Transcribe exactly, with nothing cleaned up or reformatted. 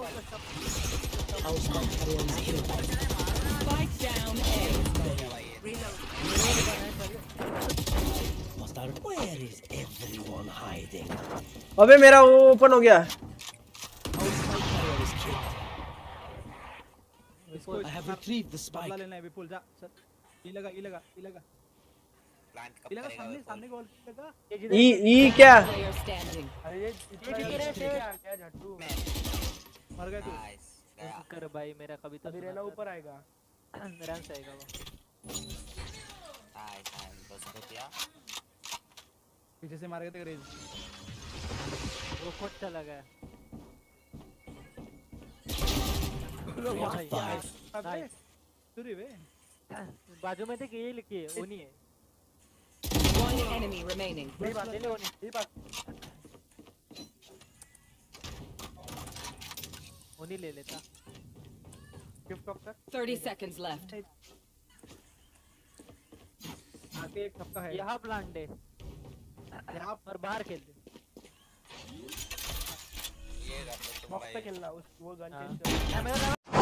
Spike down A. Where is everyone hiding? अबे मेरा वो ओपन हो गया। I have retrieved the spike. लेना है विपुल जा। ये लगा ये लगा ये लगा। ये लगा सामने सामने गोल लगा। ई ई क्या? अरे ये इतना क्या झट्टू। मर गए तू। कर भाई मेरा कभी तो रेना ऊपर आएगा। रन से आएगा वो। हाय हाय बस हो गया। पीछे से मार गए थे रेज। वो खुद चला गया। अबे सुरी वे। बाजू में थे कि ये लिखी है ओनी है। One enemy remaining. ये बात ले ले ओनी ये बात। ओनी ले लेता। गिफ्ट ऑफ कर। Thirty seconds left. आगे एक छक्का है। यहाँ प्लांट है। यहाँ पर बाहर खेल दे। ये रखो तुम भाई। बॉक्स पे खेलना उस वो गन चेंज।